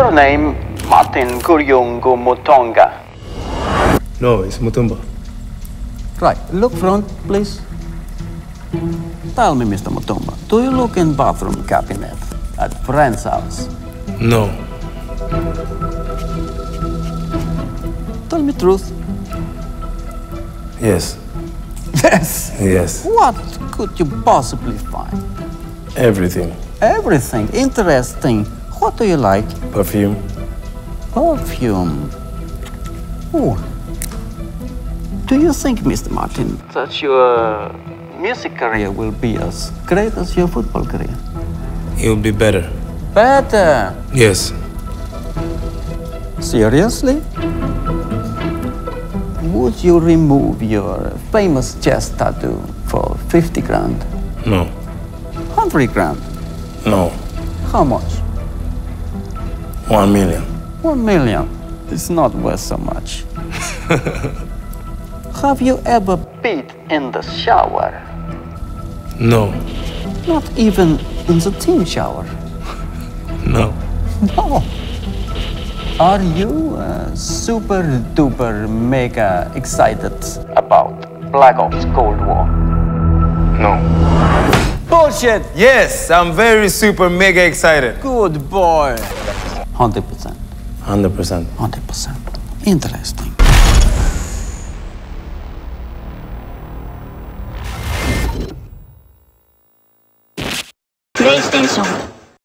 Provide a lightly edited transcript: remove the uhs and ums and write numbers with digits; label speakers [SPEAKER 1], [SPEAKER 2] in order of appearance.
[SPEAKER 1] your name Martin Kuryungu Mutonga?
[SPEAKER 2] No, it's Mutumba.
[SPEAKER 3] Right, look front, please. Tell me, Mr. Mutomba, do you look in bathroom cabinet at friend's house?
[SPEAKER 2] No.
[SPEAKER 3] Tell me truth.
[SPEAKER 2] Yes.
[SPEAKER 3] Yes.
[SPEAKER 2] Yes.
[SPEAKER 3] What could you possibly find?
[SPEAKER 2] Everything.
[SPEAKER 3] Everything. Interesting. What do you like?
[SPEAKER 2] Perfume.
[SPEAKER 3] Perfume. Oh. Do you think, Mr. Martin, that your music career will be as great as your football career?
[SPEAKER 2] It'll be better.
[SPEAKER 3] Better.
[SPEAKER 2] Yes.
[SPEAKER 3] Seriously? Would you remove your famous chest tattoo for 50 grand?
[SPEAKER 2] No.
[SPEAKER 3] 100 grand?
[SPEAKER 2] No.
[SPEAKER 3] How much?
[SPEAKER 2] 1 million.
[SPEAKER 3] 1 million. It's not worth so much. Have you ever peed in the shower?
[SPEAKER 2] No.
[SPEAKER 3] Not even in the team shower?
[SPEAKER 2] No.
[SPEAKER 3] No. Are you super duper mega excited about Black Ops Cold War?
[SPEAKER 2] No.
[SPEAKER 3] Bullshit!
[SPEAKER 2] Yes, I'm very super mega excited.
[SPEAKER 3] Good boy. 100%.
[SPEAKER 2] 100%.
[SPEAKER 3] 100%. Interesting.
[SPEAKER 4] PlayStation